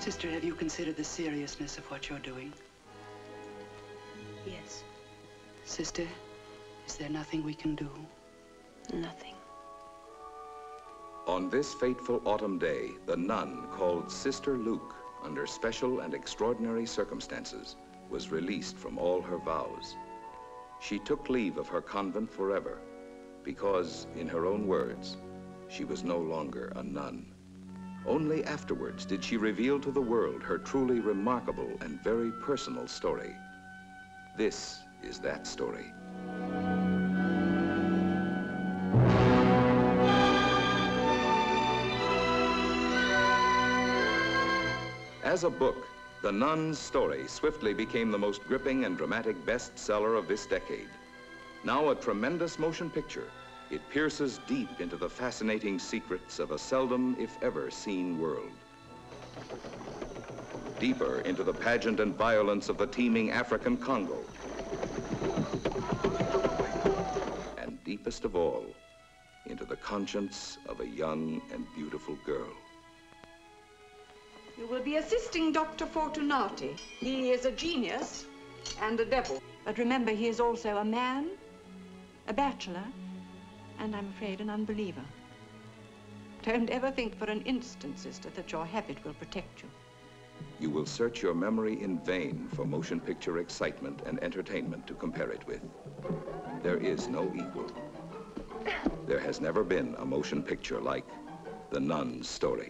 Sister, have you considered the seriousness of what you're doing? Yes. Sister, is there nothing we can do? Nothing. On this fateful autumn day, the nun called Sister Luke, under special and extraordinary circumstances, was released from all her vows. She took leave of her convent forever because, in her own words, she was no longer a nun. Only afterwards did she reveal to the world her truly remarkable and very personal story. This is that story. As a book, The Nun's Story swiftly became the most gripping and dramatic bestseller of this decade. Now a tremendous motion picture, it pierces deep into the fascinating secrets of a seldom, if ever, seen world. Deeper into the pageant and violence of the teeming African Congo. And deepest of all, into the conscience of a young and beautiful girl. You will be assisting Dr. Fortunati. He is a genius and a devil. But remember, he is also a man, a bachelor, and I'm afraid an unbeliever. Don't ever think for an instant, sister, that your habit will protect you. You will search your memory in vain for motion picture excitement and entertainment to compare it with. There is no equal. There has never been a motion picture like The Nun's Story.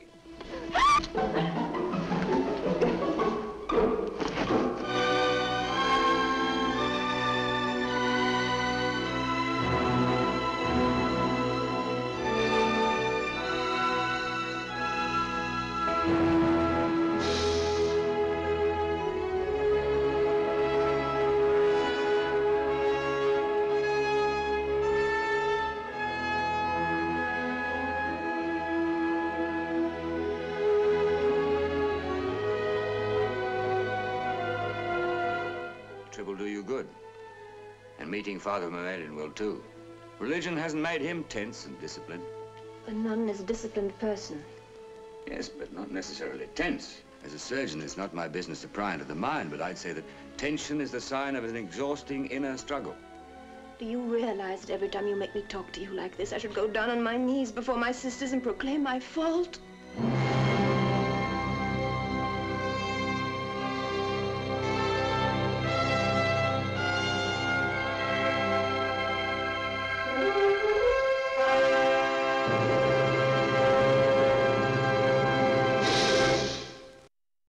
Will do you good. And meeting Father Merlin will too. Religion hasn't made him tense and disciplined. A nun is a disciplined person. Yes, but not necessarily tense. As a surgeon, it's not my business to pry into the mind, but I'd say that tension is the sign of an exhausting inner struggle. Do you realize that every time you make me talk to you like this, I should go down on my knees before my sisters and proclaim my fault?